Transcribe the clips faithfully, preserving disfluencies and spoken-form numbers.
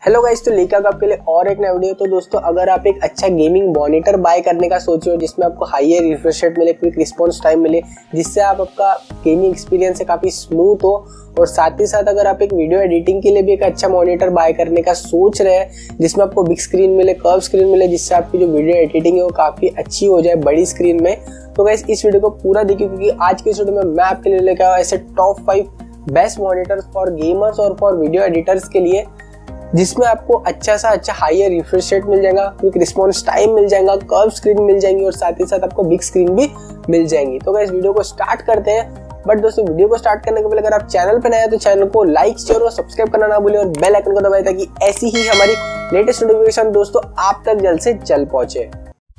Hello guys, तो लेकर आपके लिए और एक नया वीडियो। तो दोस्तों, अगर आप एक अच्छा गेमिंग मॉनिटर बाय करने का सोच रहे हो जिसमें आपको हाईयर रिफ्रेश रेट मिले, क्विक रिस्पॉन्स टाइम मिले, जिससे आप आपका गेमिंग एक्सपीरियंस है काफ़ी स्मूथ हो, और साथ ही साथ अगर आप एक वीडियो एडिटिंग के लिए भी एक अच्छा मॉनिटर बाय करने का सोच रहे हैं जिसमें आपको बिग स्क्रीन मिले, कर्व स्क्रीन मिले, जिससे आपकी जो वीडियो एडिटिंग है वो काफ़ी अच्छी हो जाए बड़ी स्क्रीन में, तो गाइस इस वीडियो को पूरा देखिए, क्योंकि आज के इस वीडियो में मैं आपके लिए लेकर आया ऐसे top five best monitors for gamers और फॉर वीडियो एडिटर्स के लिए, जिसमें आपको अच्छा सा अच्छा हाईयर रिफ्रेश रेट मिल जाएगा, क्विक रिस्पॉन्स टाइम मिल जाएगा, कर्व स्क्रीन मिल जाएंगी और साथ ही साथ आपको बिग स्क्रीन भी मिल जाएंगी। तो गाइस वीडियो को स्टार्ट करते हैं। बट दोस्तों, वीडियो को स्टार्ट करने के पहले अगर आप चैनल पर नए हैं तो चैनल को लाइक शेयर और सब्सक्राइब करना ना भूलें और बेल आइकन को दबाएं ताकि ऐसी ही हमारी लेटेस्ट नोटिफिकेशन दोस्तों आप तक जल्द से जल्द पहुंचे।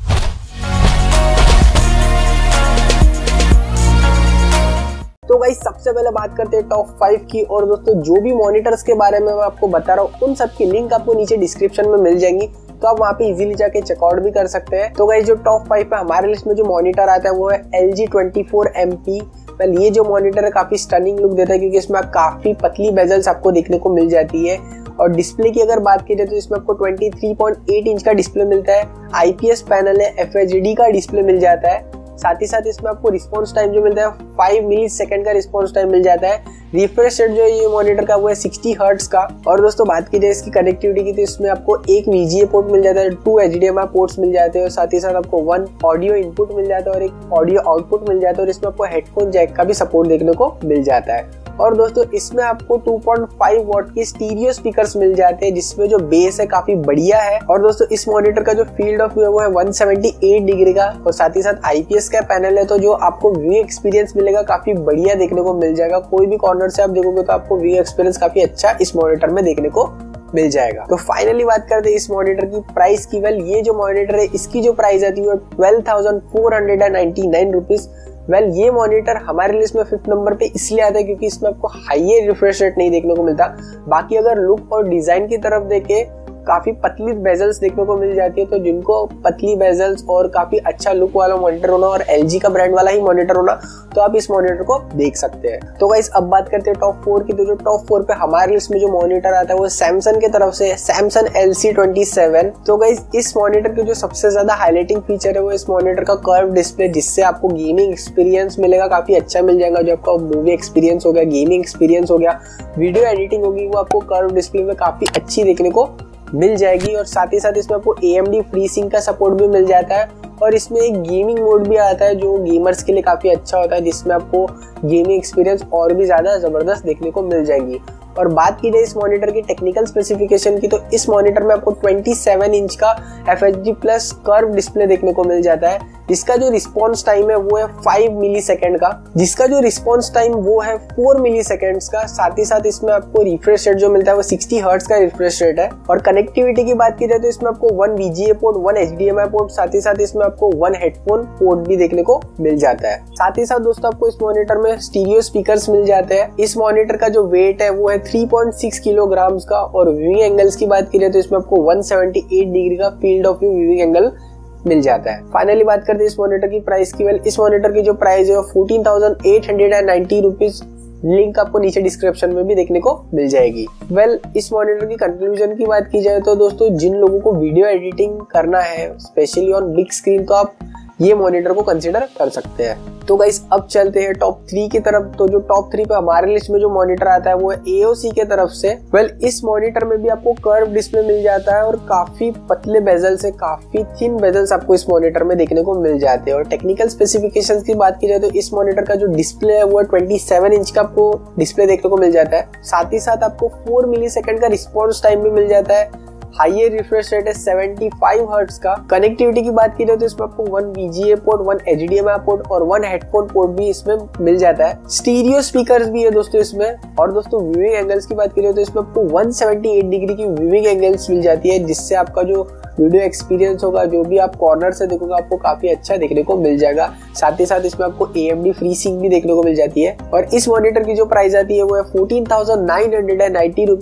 तो गाइस सबसे पहले बात करते हैं टॉप फाइव की, और दोस्तों जो भी मॉनिटर्स के बारे में मैं आपको बता रहा हूँ उन सब की लिंक आपको नीचे डिस्क्रिप्शन में मिल जाएंगी, तो आप वहाँ पे इजीली जाके चेकआउट भी कर सकते हैं। तो गाइस जो टॉप फाइव पे हमारे लिस्ट में जो मॉनिटर आता है वो है L G twenty four M P. Well ये जो मॉनिटर है काफी स्टनिंग लुक देता है, क्योंकि इसमें काफी पतली बेजल्स आपको देखने को मिल जाती है, और डिस्प्ले की अगर बात की जाए तो इसमें आपको तेईस पॉइंट आठ इंच का डिस्प्ले मिलता है, आई पी एस पैनल है, एफ एच डी का डिस्प्ले मिल जाता है, साथ ही साथ इसमें आपको रिस्पॉन्स टाइम जो मिलता है फाइव मिली सेकंड का रिस्पॉन्स टाइम मिल जाता है। रिफ्रेश रेट जो है ये मॉनिटर का वो है साठ हर्ट्ज का। और दोस्तों बात की जाए इसकी कनेक्टिविटी की तो इसमें आपको एक वी जी ए पोर्ट मिल जाता है, two H D M I ports मिल जाते हैं, और साथ ही साथ आपको वन ऑडियो इनपुट मिल जाता है और एक ऑडियो आउटपुट मिल जाता है, और इसमें आपको हेडफोन जैक का भी सपोर्ट देखने को मिल जाता है। और दोस्तों इसमें आपको टू पॉइंट फाइव वॉट की स्टीरियो स्पीकर्स मिल जाते हैं, जिसमें जो बेस है काफी बढ़िया है। और दोस्तों इस मॉनिटर का जो फील्ड ऑफ व्यू है वो है वन सेवेंटी एट डिग्री का, और साथ ही साथ आई पी एस का पैनल है, तो जो आपको व्यू एक्सपीरियंस मिलेगा काफी बढ़िया देखने को मिल जाएगा। कोई भी कॉर्नर से आप देखोगे तो आपको व्यू एक्सपीरियंस काफी अच्छा इस मॉनिटर में देखने को मिल जाएगा। तो फाइनली बात करते हैं इस मॉनिटर की प्राइस की। वेल ये जो मॉनिटर है इसकी जो प्राइस आती है twelve thousand four hundred and ninety nine rupees. Well ये मॉनिटर हमारे लिस्ट में फिफ्थ नंबर पे इसलिए आता है क्योंकि इसमें आपको हाईयर रिफ्रेश रेट नहीं देखने को मिलता। बाकी अगर लुक और डिजाइन की तरफ देखें, काफी पतली बेजल्स देखने को मिल जाती है, तो जिनको पतली बेजल्स और काफी अच्छा लुक वाला मॉनिटर होना और एल जी का ब्रांड वाला ही मॉनिटर होना, तो आप इस मॉनिटर को देख सकते हैं। तो गाइस अब बात करते हैं टॉप फोर की। तो जो टॉप फोर पे हमारे लिस्ट में जो मॉनिटर आता है वो सैमसंग की तरफ से Samsung L C twenty seven. तो गाइस इस मॉनिटर की जो सबसे ज्यादा हाईलाइटिंग फीचर है वो इस मॉनिटर का कर्व डिस्प्ले, जिससे आपको गेमिंग एक्सपीरियंस मिलेगा, काफी अच्छा मिल जाएगा। जो आपका मूवी एक्सपीरियंस हो गया, गेमिंग एक्सपीरियंस हो गया, वीडियो एडिटिंग होगी, वो आपको कर्व डिस्प्ले में काफी अच्छी देखने को मिल जाएगी। और साथ ही साथ इसमें आपको A M D free sync का सपोर्ट भी मिल जाता है, और इसमें एक गेमिंग मोड भी आता है जो गेमर्स के लिए काफी अच्छा होता है, जिसमें आपको गेमिंग एक्सपीरियंस और भी ज्यादा जबरदस्त देखने को मिल जाएगी। और बात की जाए इस मॉनिटर की टेक्निकल स्पेसिफिकेशन की, तो इस मॉनिटर में आपको सत्ताईस इंच का F H D plus curve display देखने को मिल जाता है, जिसका जो रिस्पॉन्स टाइम है वो है फाइव मिली सेकेंड का, जिसका जो रिस्पॉन्स टाइम वो है फोर मिली सेकेंड्स का। साथ ही साथ इसमें आपको रिफ्रेश रेट जो मिलता है वो साठ हर्ट्ज का रिफ्रेश रेट है। और कनेक्टिविटी की बात की जाए तो इसमें आपको one V G A port, one H D M I port, साथ ही साथ इसमें आपको वन हेडफोन पोर्ट भी देखने को मिल जाता है। साथ ही साथ दोस्तों आपको इस मॉनिटर में स्टीरियो स्पीकर्स मिल जाते हैं। इस मॉनिटर का जो वेट है वो है थ्री पॉइंट सिक्स किलोग्राम का, और व्यूइंग एंगल्स की बात की जाए तो इसमें आपको वन सेवेंटी एट डिग्री का field of view viewing angle मिल जाता है। फाइनली बात करते हैं इस मॉनिटर की प्राइस की। वेल इस मॉनिटर की जो प्राइस है fourteen thousand eight hundred and ninety rupees. Link आपको नीचे डिस्क्रिप्शन में भी देखने को मिल जाएगी। वेल well, इस मॉनिटर की कंक्लूजन की बात की जाए तो दोस्तों जिन लोगों को वीडियो एडिटिंग करना है स्पेशली ऑन बिग स्क्रीन, तो आप ये मॉनिटर को कंसीडर कर सकते हैं। तो गाइस अब चलते हैं टॉप थ्री की तरफ। तो जो टॉप थ्री पे हमारे लिस्ट में जो मॉनिटर आता है वो है ए ओ सी के तरफ से। वेल well, इस मॉनिटर में भी आपको कर्व डिस्प्ले मिल जाता है, और काफी पतले बेजल से काफी थिन बेजल्स आपको इस मॉनिटर में देखने को मिल जाते हैं। और टेक्निकल स्पेसिफिकेशंस की बात की जाए तो इस मॉनिटर का जो डिस्प्ले है वो है सत्ताईस इंच का आपको डिस्प्ले देखने को मिल जाता है। साथ ही साथ आपको फोर मिली सेकेंड का रिस्पॉन्स टाइम भी मिल जाता है। हाईयर रिफ्रेश रेट है सेवेंटी फाइव हर्ट्ज का। कनेक्टिविटी की बात की जाए तो इसमें आपको one V G A port, one H D M I port और वन हेडफोन पोर्ट भी इसमें मिल जाता है। स्टीरियो स्पीकर्स भी है दोस्तों इसमें। और दोस्तों व्यूइंग एंगल्स की बात की जाए तो इसमें आपको वन सेवेंटी एट डिग्री की व्यूइंग एंगल्स मिल जाती है, जिससे आपका जो वीडियो एक्सपीरियंस होगा, जो भी आप कॉर्नर से देखोगे, आपको काफी अच्छा देखने को मिल जाएगा। साथ ही साथ इसमें आपको A M D free sync भी देखने को मिल जाती है। और इस मॉनिटर की जो प्राइस आती है वो है fourteen thousand nine hundred and ninety rupees.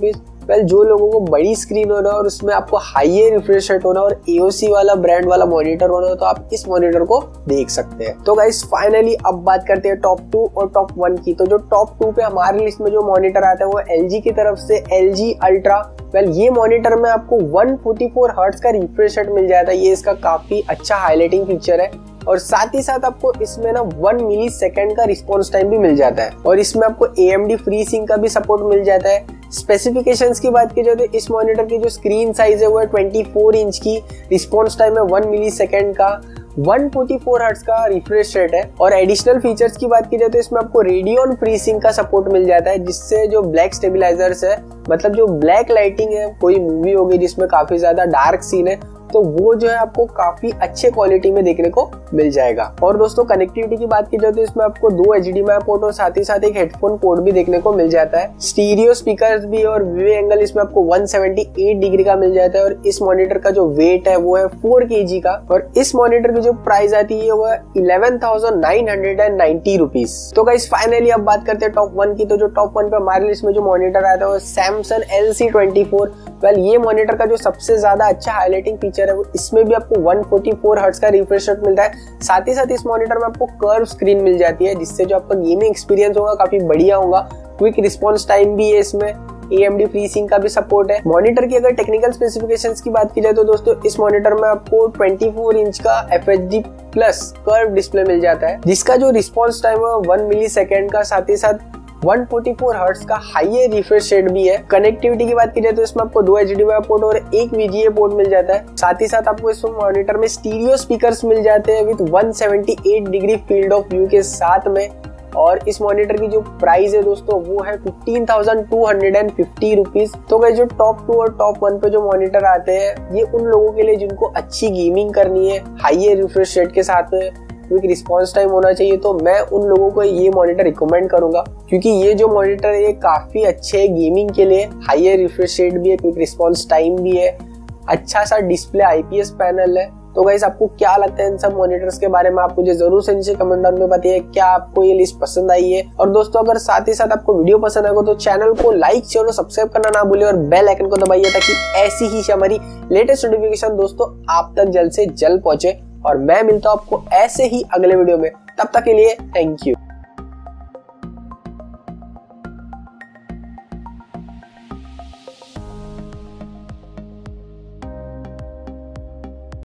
Well जो लोगों को बड़ी स्क्रीन होना और उसमें आपको हाई रिफ्रेश रेट होना और एओसी वाला ब्रांड वाला मॉनिटर होना तो आप इस मॉनिटर को देख सकते हैं। तो गाइस फाइनली अब बात करते हैं टॉप टू और टॉप वन की। तो जो टॉप टू पे हमारी लिस्ट में जो मॉनिटर आता है वो एलजी की तरफ से एलजी अल्ट्रा। वेल ये मॉनिटर में आपको वन फोर्टी फोर हर्ट्ज का रिफ्रेश रेट मिल जाता है। ये इसका काफी अच्छा हाईलाइटिंग फीचर है और साथ ही साथ आपको इसमें ना वन मिली सेकेंड का रिस्पॉन्स टाइम भी मिल जाता है और इसमें आपको एएमडी फ्री सिंक का भी सपोर्ट मिल जाता है। स्पेसिफिकेशंस की बात की जाए तो इस मॉनिटर की जो स्क्रीन साइज है वो है ट्वेंटी फोर इंच की, रिस्पॉन्स टाइम है वन मिली सेकेंड का, वन फोर्टी फोर हर्ट्ज का रिफ्रेश रेट है और एडिशनल फीचर्स की बात की जाए तो इसमें आपको रेडियन फ्री सिंक का सपोर्ट मिल जाता है, जिससे जो ब्लैक स्टेबिलाईजर्स है, मतलब जो ब्लैक लाइटिंग है, कोई मूवी होगी जिसमें काफी ज्यादा डार्क सीन है तो वो जो है आपको काफी अच्छे क्वालिटी में देखने को मिल जाएगा। और दोस्तों कनेक्टिविटी की बात की जाए तो इसमें आपको दो एचडीएमआई पोर्ट और साथ ही साथ एक हेडफोन पोर्ट भी देखने को मिल जाता है। स्टीरियो स्पीकर्स भी और व्यू एंगल इसमें आपको वन सेवेंटी एट डिग्री का मिल जाता है और इस मॉनिटर का जो वेट है वो है फोर केजी का और इस मॉनिटर की जो प्राइस आती है वो है eleven thousand nine hundred and ninety rupees. तो गाइस फाइनली अब बात करते हैं टॉप वन की। तो जो टॉप वन पे हमारे लिस्ट में जो मॉनिटर आता है वो Samsung L C twenty four. Well ये मॉनिटर का जो सबसे ज्यादा अच्छा हाईलाइटिंग फीचर है वो इसमें भी आपको वन फोर्टी फोर हर्ट्ज का रिफ्रेश रेट मिलता है। साथ ही साथ इस मॉनिटर में आपको कर्व स्क्रीन मिल जाती है, जिससे जो आपका गेमिंग एक्सपीरियंस होगा काफी बढ़िया होगा। क्विक रिस्पॉन्स टाइम भी है इसमें, एएमडी फ्री सिंक का भी सपोर्ट है। मॉनिटर की अगर टेक्निकल स्पेसिफिकेशंस की बात की जाए तो दोस्तों इस मॉनिटर में आपको ट्वेंटी फोर इंच का एफएचडी प्लस कर्व डिस्प्ले मिल जाता है, जिसका जो रिस्पॉन्स टाइम है वन मिली सेकेंड का, साथ ही साथ वन फोर्टी फोर हर्ट्ज का हाई रिफ्रेश रेट भी है। कनेक्टिविटी की बात की जाए तो इसमें आपको दो एचडीएमआई पोर्ट और एक वीजीए पोर्ट मिल जाता है। साथ ही साथ आपको इस मॉनिटर में स्टीरियो स्पीकर्स मिल जाते हैं with one seventy eight degree field of view के साथ में। और इस मॉनिटर की जो प्राइस है दोस्तों वो है fifteen thousand two hundred and fifty rupees. तो गाइस जो टॉप टू और टॉप वन पे जो मॉनिटर आते हैं ये उन लोगों के लिए जिनको अच्छी गेमिंग करनी है, हाई रिफ्रेश रेट के साथ में क्विक रिस्पॉन्स टाइम होना चाहिए, तो मैं उन लोगों को ये मॉनिटर रिकमेंड करूंगा क्योंकि ये जो मॉनिटर है ये काफी अच्छे है गेमिंग के लिए। हाई रिफ्रेश रेट भी है, क्विक रिस्पॉन्स टाइम भी है, अच्छा सा डिस्प्ले आईपीएस पैनल है। तो गाइस आपको क्या लगता है इन सब मॉनिटर्स के बारे में, आप मुझे जरूर से नीचे कमेंट डाउन में बताइए क्या आपको ये लिस्ट पसंद आई है। और दोस्तों अगर साथ ही साथ आपको वीडियो पसंद आएगा तो चैनल को लाइक शेयर और सब्सक्राइब करना ना भूलिए और बेल आइकन को दबाइए ताकि ऐसी ही हमारी लेटेस्ट नोटिफिकेशन दोस्तों आप तक जल्द से जल्द पहुंचे। और मैं मिलता हूं आपको ऐसे ही अगले वीडियो में, तब तक के लिए थैंक यू।